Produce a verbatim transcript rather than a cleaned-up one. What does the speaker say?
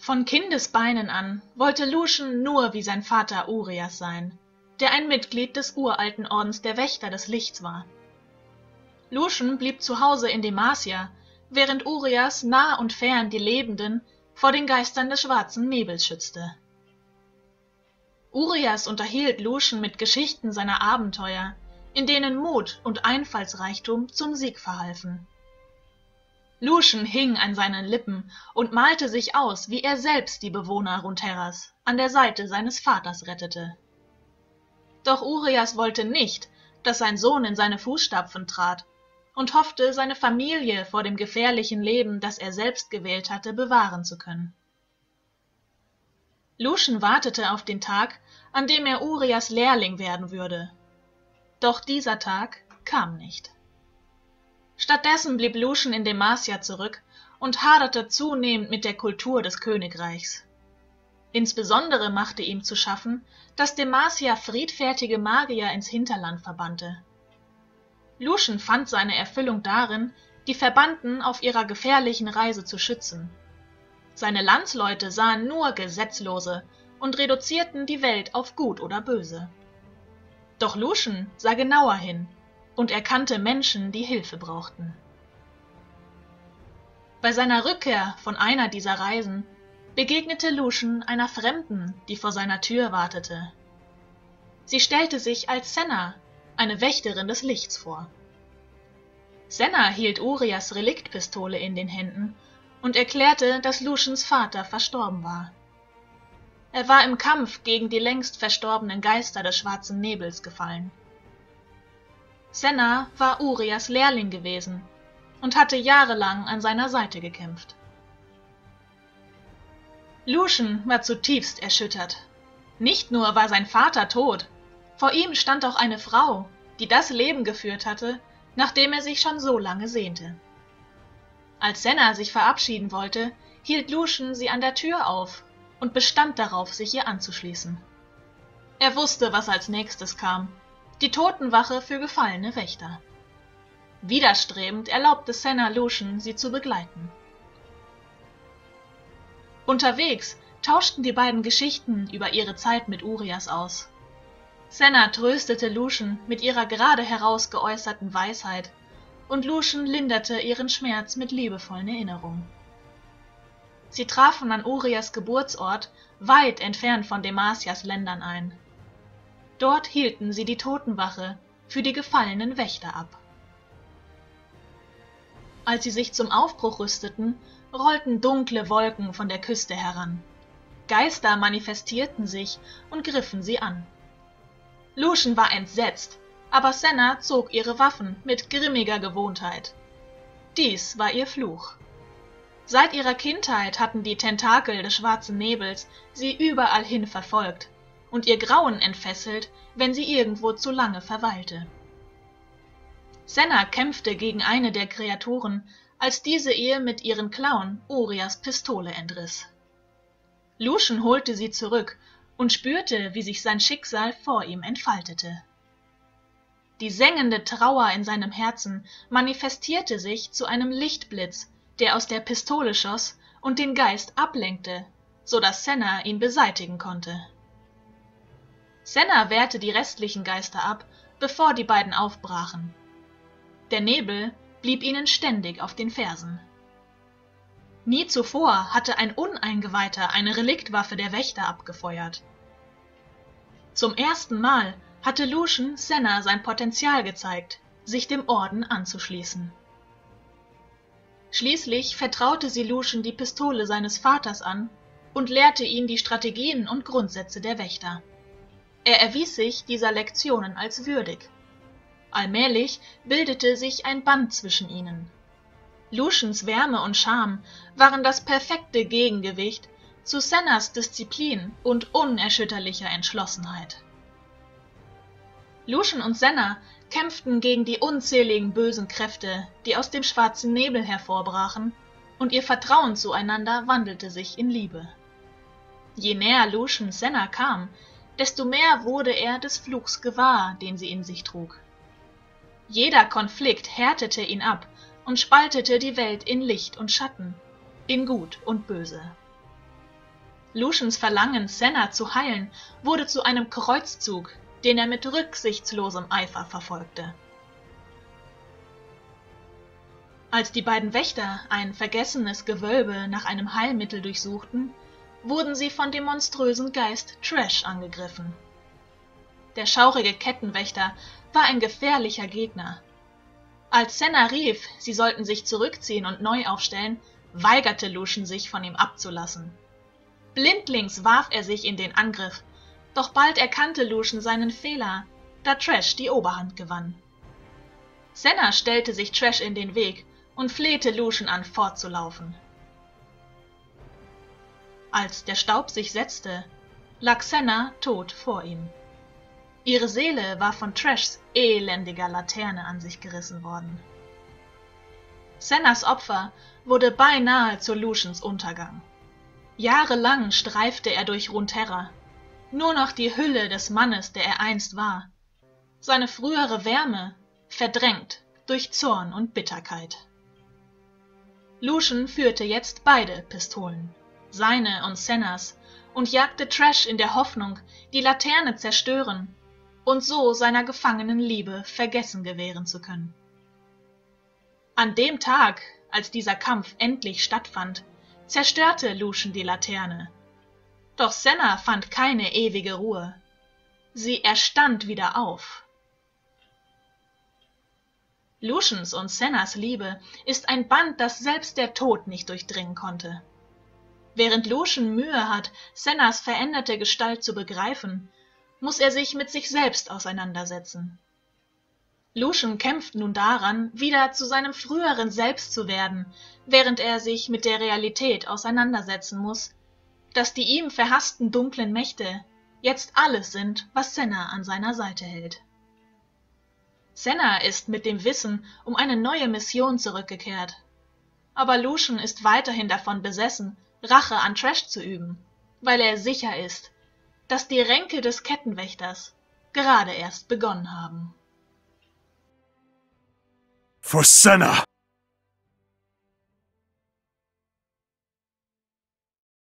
Von Kindesbeinen an wollte Lucien nur wie sein Vater Urias sein, der ein Mitglied des uralten Ordens der Wächter des Lichts war. Lucien blieb zu Hause in Demacia, während Urias nah und fern die Lebenden vor den Geistern des schwarzen Nebels schützte. Urias unterhielt Lucien mit Geschichten seiner Abenteuer, in denen Mut und Einfallsreichtum zum Sieg verhalfen. Lucien hing an seinen Lippen und malte sich aus, wie er selbst die Bewohner Runeterras an der Seite seines Vaters rettete. Doch Urias wollte nicht, dass sein Sohn in seine Fußstapfen trat, und hoffte, seine Familie vor dem gefährlichen Leben, das er selbst gewählt hatte, bewahren zu können. Lucien wartete auf den Tag, an dem er Urias Lehrling werden würde. Doch dieser Tag kam nicht. Stattdessen blieb Lucien in Demacia zurück und haderte zunehmend mit der Kultur des Königreichs. Insbesondere machte ihm zu schaffen, dass Demacia friedfertige Magier ins Hinterland verbannte. Lucien fand seine Erfüllung darin, die Verbannten auf ihrer gefährlichen Reise zu schützen. Seine Landsleute sahen nur Gesetzlose und reduzierten die Welt auf Gut oder Böse. Doch Lucien sah genauer hin und erkannte Menschen, die Hilfe brauchten. Bei seiner Rückkehr von einer dieser Reisen begegnete Lucien einer Fremden, die vor seiner Tür wartete. Sie stellte sich als Senna, eine Wächterin des Lichts, vor. Senna hielt Urias Reliktpistole in den Händen und erklärte, dass Luciens Vater verstorben war. Er war im Kampf gegen die längst verstorbenen Geister des schwarzen Nebels gefallen. Senna war Urias Lehrling gewesen und hatte jahrelang an seiner Seite gekämpft. Lucien war zutiefst erschüttert. Nicht nur war sein Vater tot, vor ihm stand auch eine Frau, die das Leben geführt hatte, nach dem er sich schon so lange sehnte. Als Senna sich verabschieden wollte, hielt Lucien sie an der Tür auf und bestand darauf, sich ihr anzuschließen. Er wusste, was als nächstes kam: die Totenwache für gefallene Wächter. Widerstrebend erlaubte Senna Lucien, sie zu begleiten. Unterwegs tauschten die beiden Geschichten über ihre Zeit mit Urias aus. Senna tröstete Lucien mit ihrer gerade heraus geäußerten Weisheit, und Lucien linderte ihren Schmerz mit liebevollen Erinnerungen. Sie trafen an Urias Geburtsort, weit entfernt von Demacias Ländern ein. Dort hielten sie die Totenwache für die gefallenen Wächter ab. Als sie sich zum Aufbruch rüsteten, rollten dunkle Wolken von der Küste heran. Geister manifestierten sich und griffen sie an. Lucien war entsetzt, aber Senna zog ihre Waffen mit grimmiger Gewohnheit. Dies war ihr Fluch. Seit ihrer Kindheit hatten die Tentakel des schwarzen Nebels sie überall hin verfolgt und ihr Grauen entfesselt, wenn sie irgendwo zu lange verweilte. Senna kämpfte gegen eine der Kreaturen, als diese ihr mit ihren Klauen Urias Pistole entriss. Lucien holte sie zurück und spürte, wie sich sein Schicksal vor ihm entfaltete. Die sengende Trauer in seinem Herzen manifestierte sich zu einem Lichtblitz, der aus der Pistole schoss und den Geist ablenkte, so dass Senna ihn beseitigen konnte. Senna wehrte die restlichen Geister ab, bevor die beiden aufbrachen. Der Nebel blieb ihnen ständig auf den Fersen. Nie zuvor hatte ein Uneingeweihter eine Reliktwaffe der Wächter abgefeuert. Zum ersten Mal hatte Lucien Senna sein Potenzial gezeigt, sich dem Orden anzuschließen. Schließlich vertraute sie Lucien die Pistole seines Vaters an und lehrte ihn die Strategien und Grundsätze der Wächter. Er erwies sich dieser Lektionen als würdig. Allmählich bildete sich ein Band zwischen ihnen. Luciens Wärme und Charme waren das perfekte Gegengewicht zu Sennas Disziplin und unerschütterlicher Entschlossenheit. Lucien und Senna kämpften gegen die unzähligen bösen Kräfte, die aus dem schwarzen Nebel hervorbrachen, und ihr Vertrauen zueinander wandelte sich in Liebe. Je näher Lucien Senna kam, desto mehr wurde er des Fluchs gewahr, den sie in sich trug. Jeder Konflikt härtete ihn ab und spaltete die Welt in Licht und Schatten, in Gut und Böse. Luciens Verlangen, Senna zu heilen, wurde zu einem Kreuzzug, den er mit rücksichtslosem Eifer verfolgte. Als die beiden Wächter ein vergessenes Gewölbe nach einem Heilmittel durchsuchten, wurden sie von dem monströsen Geist Trash angegriffen. Der schaurige Kettenwächter war ein gefährlicher Gegner. Als Senna rief, sie sollten sich zurückziehen und neu aufstellen, weigerte Lucien sich, von ihm abzulassen. Blindlings warf er sich in den Angriff, doch bald erkannte Lucien seinen Fehler, da Trash die Oberhand gewann. Senna stellte sich Trash in den Weg und flehte Lucien an, fortzulaufen. Als der Staub sich setzte, lag Senna tot vor ihm. Ihre Seele war von Trashs elendiger Laterne an sich gerissen worden. Sennas Opfer wurde beinahe zu Luciens Untergang. Jahrelang streifte er durch Runeterra, nur noch die Hülle des Mannes, der er einst war. Seine frühere Wärme verdrängt durch Zorn und Bitterkeit. Lucien führte jetzt beide Pistolen, seine und Sennas, und jagte Trash in der Hoffnung, die Laterne zerstören und so seiner gefangenen Liebe Vergessen gewähren zu können. An dem Tag, als dieser Kampf endlich stattfand, zerstörte Lucien die Laterne. Doch Senna fand keine ewige Ruhe. Sie erstand wieder auf. Luciens und Sennas Liebe ist ein Band, das selbst der Tod nicht durchdringen konnte. Während Lucien Mühe hat, Sennas veränderte Gestalt zu begreifen, muss er sich mit sich selbst auseinandersetzen. Lucien kämpft nun daran, wieder zu seinem früheren Selbst zu werden, während er sich mit der Realität auseinandersetzen muss, dass die ihm verhassten dunklen Mächte jetzt alles sind, was Senna an seiner Seite hält. Senna ist mit dem Wissen um eine neue Mission zurückgekehrt, aber Lucien ist weiterhin davon besessen, Rache an Trash zu üben, weil er sicher ist, dass die Ränke des Kettenwächters gerade erst begonnen haben. For Senna!